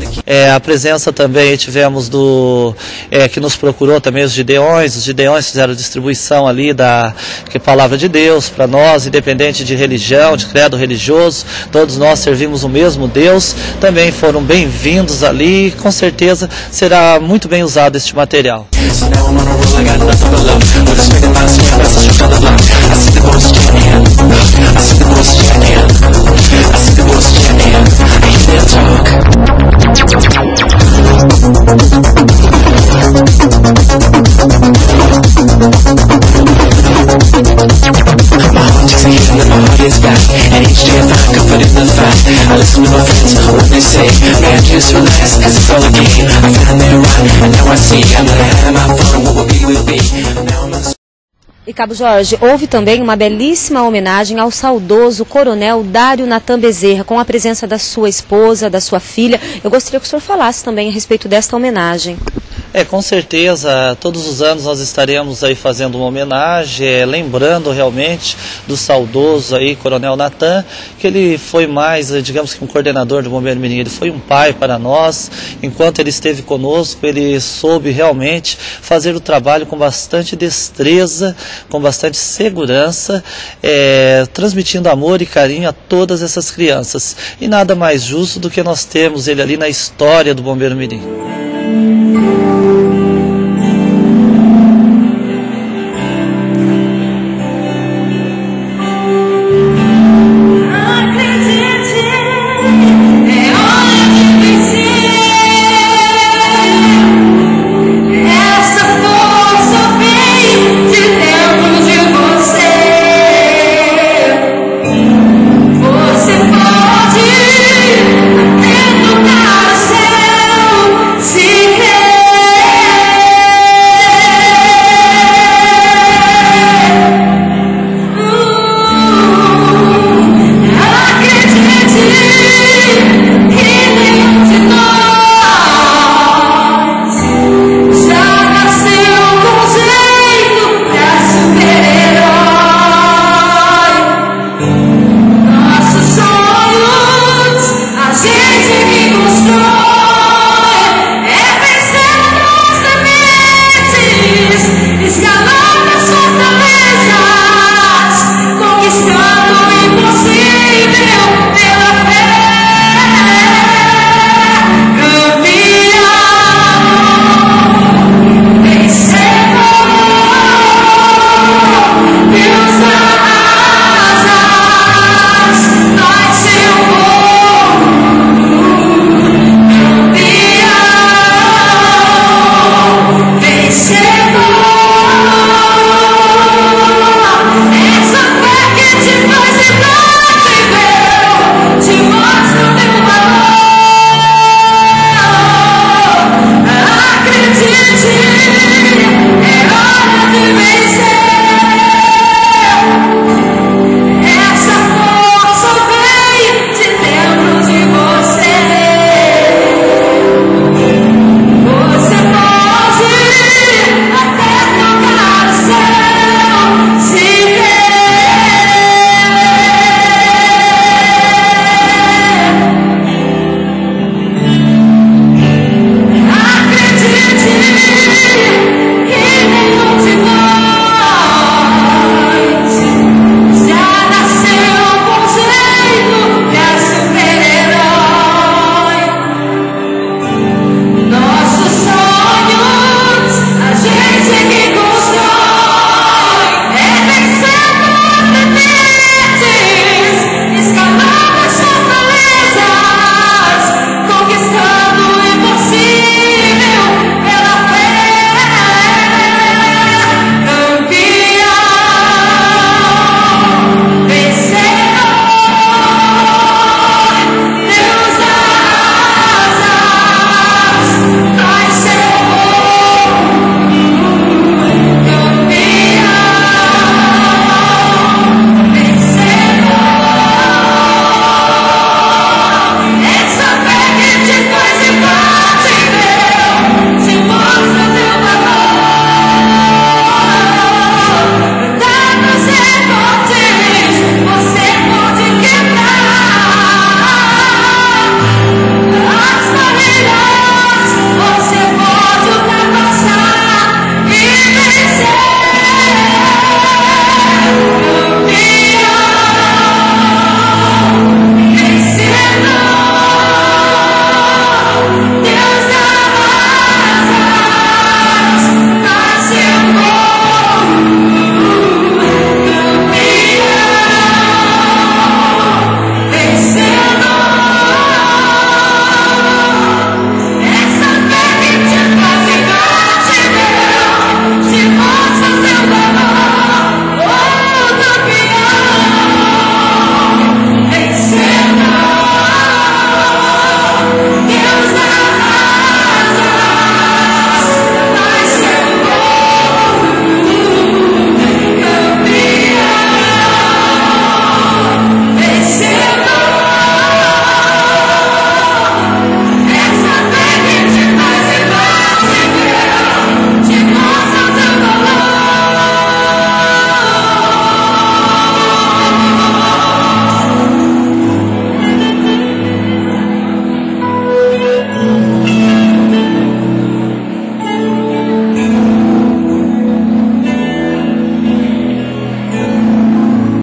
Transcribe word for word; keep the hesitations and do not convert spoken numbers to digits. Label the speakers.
Speaker 1: É, a presença também tivemos do é, que nos procurou também os Gideões. Os Gideões fizeram a distribuição ali da que é a palavra de Deus para nós, independente de religião, de credo religioso. Todos nós servimos o mesmo Deus. Também foram bem-vindos ali. Com certeza será muito bem usado este material.
Speaker 2: E Cabo Jorge, houve também uma belíssima homenagem ao saudoso coronel Dário Natan Bezerra, com a presença da sua esposa, da sua filha. Eu gostaria que o senhor falasse também a respeito desta homenagem.
Speaker 1: É, com certeza, todos os anos nós estaremos aí fazendo uma homenagem, é, lembrando realmente do saudoso aí, Coronel Natan, que ele foi mais, digamos que um coordenador do Bombeiro Mirim, ele foi um pai para nós. Enquanto ele esteve conosco, ele soube realmente fazer o trabalho com bastante destreza, com bastante segurança, é, transmitindo amor e carinho a todas essas crianças. E nada mais justo do que nós termos ele ali na história do Bombeiro Mirim.
Speaker 3: Strong.